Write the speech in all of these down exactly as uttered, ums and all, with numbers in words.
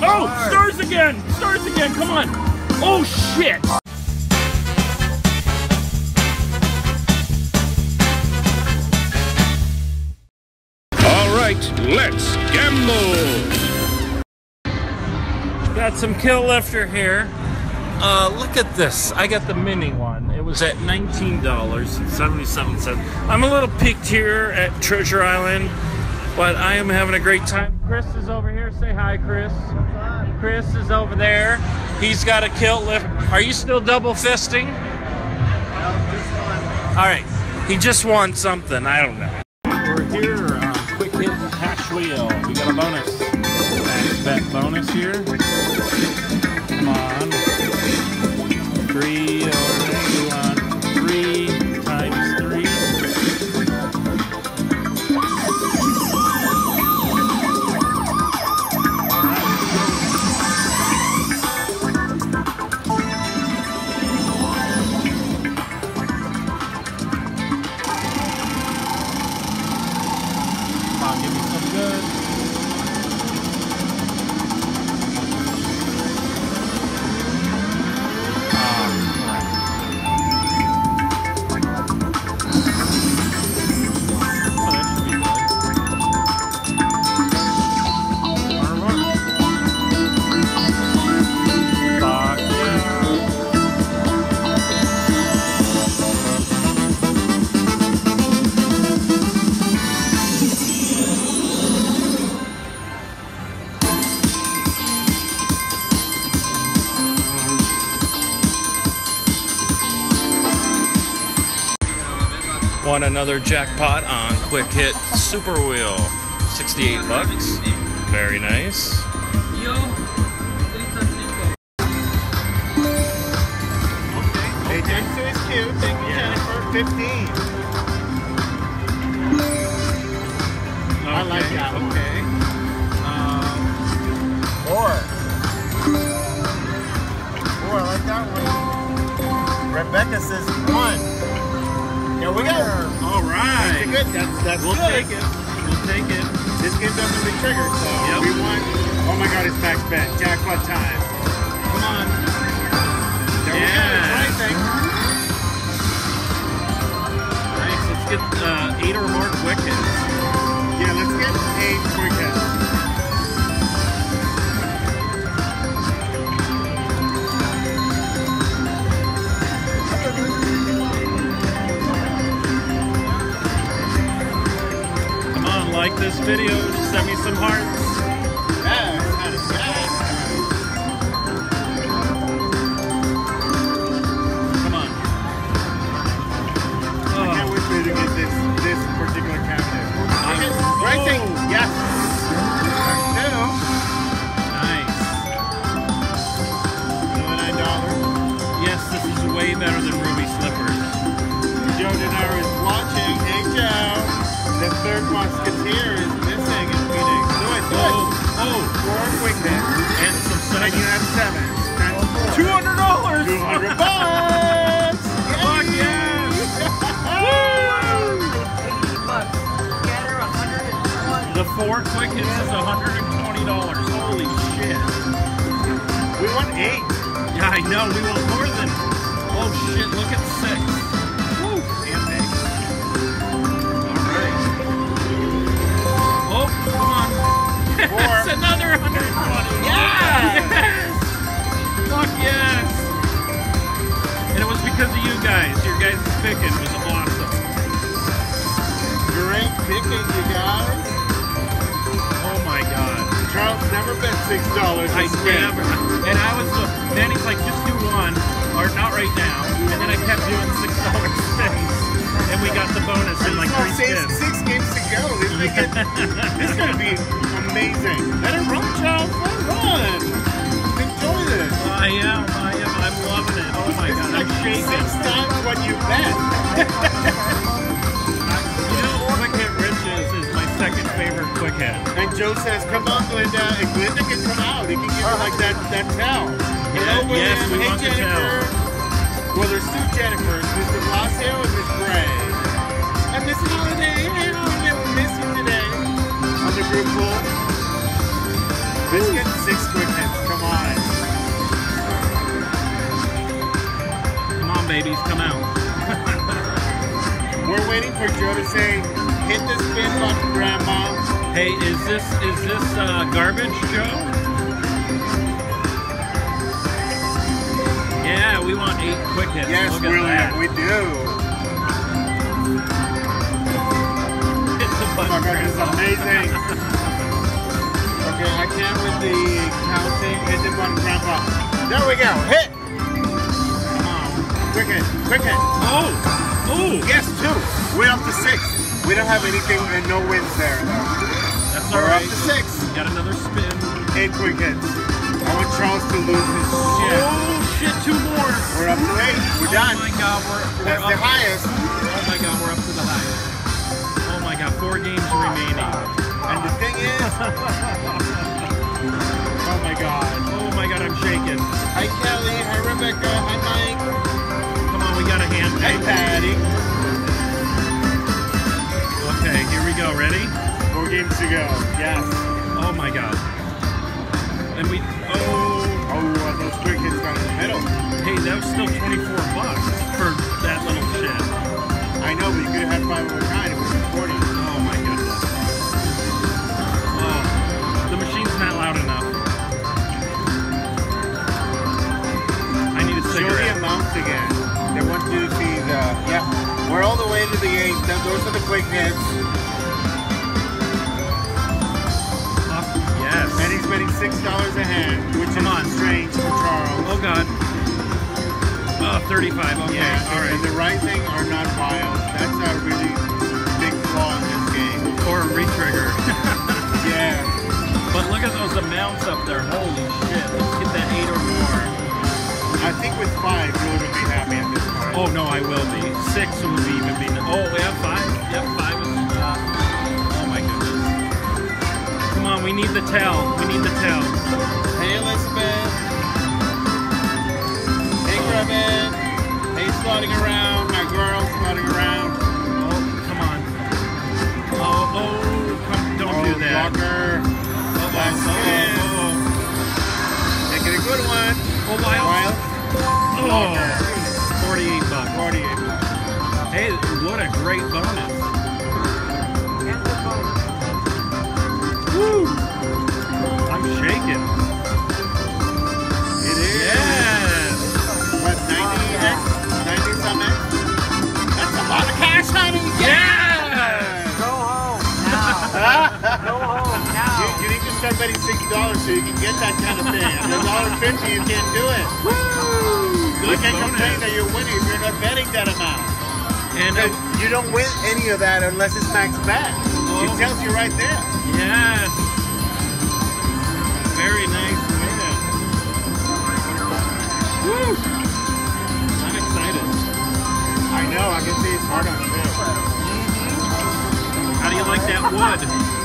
Oh, stars again! Stars again, come on! Oh, shit! All right, let's gamble! Got some Kill Lifter here. Uh, look at this. I got the mini one. It was at nineteen dollars and seventy-seven cents. I'm a little peaked here at Treasure Island, but I am having a great time. Chris is over here. Say hi, Chris. Chris is over there. He's got a Kill Lift. Are you still double fisting? All right. He just won something. I don't know. We're here on Quick Hit Cash Wheel. We got a bonus. Max bet bonus here. Come on. Three, okay, we want three times three. Come on, give me some good. Won another jackpot on Quick Hit Super Wheel. sixty-eight bucks. Very nice. Hey, Jennifer is cute. Thank you, Yeah. Jennifer. fifteen. I like that one. Okay. Um, Four. Four, I like that one. Rebecca says one. Here we go. all right. That's good. That's, that's We'll good. take it. We'll take it. This game doesn't be triggered, so Yep. we won. Oh my god, it's max bet. Jackpot time. Come on. There Yeah. we go. That's what I think. Nice. Let's get uh, eight or more quick hits. Yeah, let's get eight quick hits. Come on, like this video. Send me some hearts. Yes, that is yes. Come on. I can't wait for you to get this this particular cabinet. Okay, Oh. right thing. Yes. Two. Nice. Nine dollars. Yes, this is way better than Ruby Slippers. Joe Denaro is watching. Hey Joe. The third musketeer is missing in Phoenix. Do it, do it. Oh, oh, Four quick hits. and some And you seven. have seven. Times four. Two hundred dollars. Two hundred bucks. Fuck yes. The four quick hits is one hundred and twenty dollars. Holy shit. We won eight. Yeah, I know. We want more than. Oh shit! Look at six. Woo. And eight. All right. Oh, come on. Four. That's another one hundred twenty. Yeah. Yes. Fuck yes. And it was because of you guys. Your guys' picking was awesome. Great picking, you guys. Oh my god. Charles never bet six dollars. I never. And I was the. Then he's like, just do one, or not right now. And then I kept doing six dollar spins, and we got the bonus in like three six, spins. six games to go. This, is gonna- this is gonna be amazing. Let it run, Charles. Let it run. Enjoy this. I am. I am. I'm loving it. Oh my This god. is I'm like shaking. six times what you bet. You know, Quick Hit Riches is my second favorite quick hit. And Joe says, "Come on, Glenda." And Glenda can come out. He can give her like that that towel. Hello, William. yes, we hey, want the Jennifer. Well, there's two Jennifers, Miss De Blasio and Miss Gray. And Miss Holiday. Hey, Holiday, we miss you today. On the group pool. Biscuit, six quick hits. please come out. We're waiting for Joe to say, hit the spin button, Grandma. Hey, is this is this uh, garbage, Joe? Yeah, we want eight quick hits. Yes, Look at really, that. we do. Hit the Oh button. my God, this is amazing. Okay, I can't with the counting. Hit the button, Grandpa. There we go. Hit. Come on. Quick hit. Quick hit. Oh! Oh! Yes, two. We're up to six. We don't have anything and no wins there. That's all We're right. up to six. Got another spin. Eight quick hits. I want Charles to lose his shit. Oh shit! Two more. We're up to eight. We're Oh done. my God, we're, we're That's up. the highest. Oh my God, we're up to the highest. Oh my God, four games remaining. And the thing is, oh my God. Oh my God, I'm shaking. Hi Kelly. Hi Rebecca. Hi Mike. Come on, we got a hand. Hi Patty. Okay, here we go. Ready? Four games to go. Yes. Oh my God. And we. Oh. Oh, uh, those quick hits down in the middle. Hey, that was still twenty-four bucks for that little shit. I know, but you could have had five over nine. It was forty. Oh my goodness. Oh, the machine's not loud enough. I need a Show the cigarette. amounts again. They want to see the. Yeah. We're all the way to the eight. Th- Those are the quick hits. Fuck yes. And he's betting six dollars a hand, which Come is on. strange for Charles. Oh God. Oh, thirty-five. Okay. Yeah, All and right. the rising are not wild. That's a really big flaw in this game. Or a retrigger. Yeah. But look at those amounts up there. Holy shit. Let's get that eight or more. I think with five, you're going to be happy at this point. Oh no, I will be. Six would be even be. Oh, we have five. Yep, five is. Uh, oh my goodness. Come on, we need the tell. We need the tell. Hey, Elizabeth. Hey, Kevin. Hey, sliding around. My girl sliding around. Oh, come on. Oh, oh, come, don't oh, do that. Blocker. Oh, Last oh, spin. oh, oh, Make it a good one. oh, wild. Wild. Oh, forty-eight bucks. forty-eight bucks. Hey, what a great bonus. Woo! I'm shaking. It is. Yes. What, ninety X? ninety some X? That's a lot of cash, honey. Yes. Go home now. Go home You, now. you need to start betting sixty dollars so you can get that kind of thing. At one dollar fifty, you can't do it. You Good can't complain bonus. that you're winning if you're not betting that amount. And uh, Because you don't win any of that unless it's max bet. It Oh. tells you right there. yes. Very nice win. Woo! I'm excited. I know, I can see it's hard on you. How do you like that wood?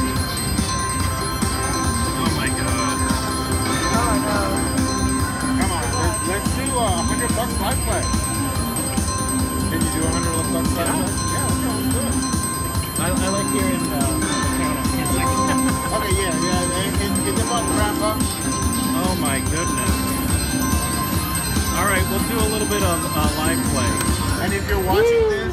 Oh my God. Oh no. Come on, let's, let's do a hundred bucks live play. Can you do a hundred bucks live play? Yeah, let's go, let's do it. I, I like hearing uh, the count of music. Okay, yeah, yeah, yeah. Get, get the button wrap up. Oh my goodness. All right, we'll do a little bit of uh, live play. And if you're watching this,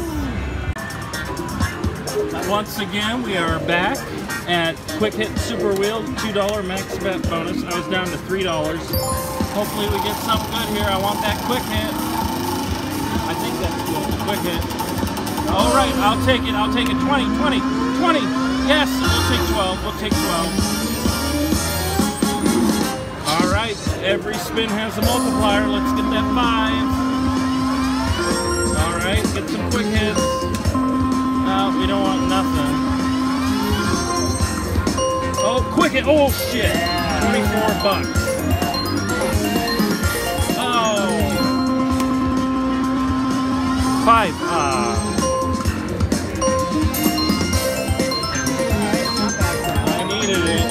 Once again, we are back at Quick Hit Super Wheel, two dollar max bet bonus. I was down to three dollars. Hopefully we get something good here. I want that quick hit. I think that's good. Quick hit. All right, I'll take it. I'll take it. twenty, twenty, twenty. Yes, we'll take twelve. We'll take twelve. All right, every spin has a multiplier. Let's get that five. All right, get some quick hits. No, we don't want nothing. Oh, quick hit. Oh, shit. twenty-four bucks. Oh. Five. Ah. I needed it.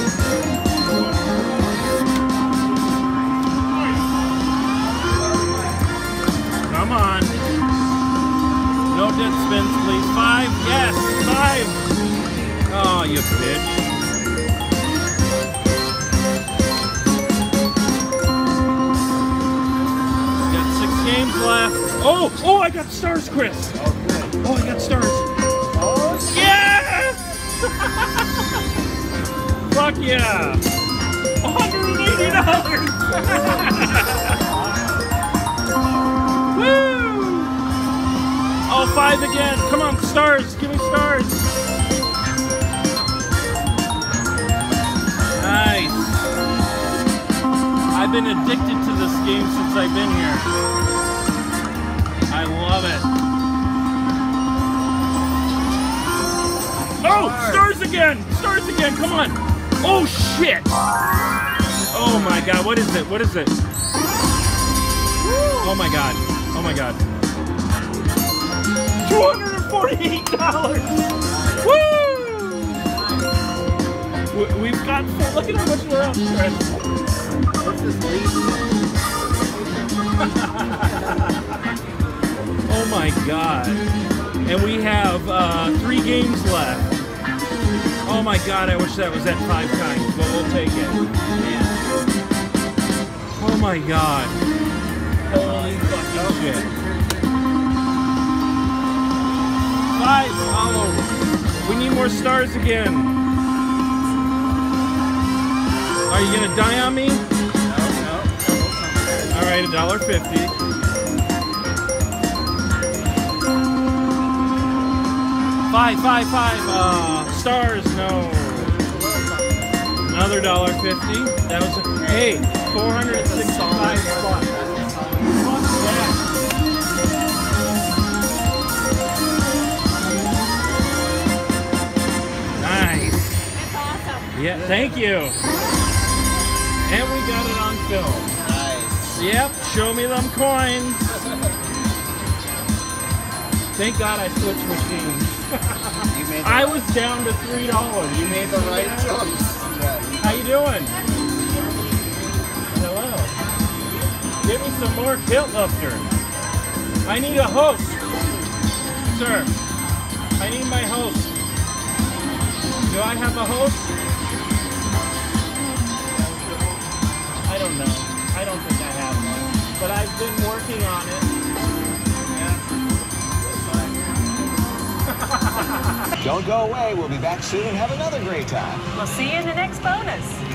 Come on. No dead spins, please. Five. Yes. Five. Oh, you bitch. Got six games left. Oh, oh, I got stars, Chris. Oh, I got stars. Yes! Fuck yeah! one hundred eighty dollars! Woo! Oh, five again. Come on, stars. Give me stars. Nice. I've been addicted to this game since I've been here. I love it. Oh, stars again! Stars again, come on! Oh, shit! Oh my god, what is it? What is it? Oh my god. Oh my god. two hundred forty-eight dollars! Woo! We've got, look at how much we're up, Chris. What's this lead? Oh my god. And we have uh, three games left. Oh my god, I wish that was at five times, but we'll take it. Oh my god. Holy fucking shit. Five all over. We need more stars again. Are you gonna die on me? No, no. Alright, a dollar fifty. Five, five, five, uh, stars, no. Another dollar fifty. That was, a, hey, four hundred sixty-five bucks. Fuck that. Nice. That's awesome. Yeah, thank you. And we got it on film. Nice. Yep, show me them coins. Thank God I switched machines. You made the, I was down to three dollars. you made the right choice. Yeah. How you doing? Hello. Give me some more kilt lifter. I need a host. Sir, I need my host. Do I have a host? I don't know. I don't think I have one. But I've been working on it. Don't go away. We'll be back soon and have another great time. We'll see you in the next bonus.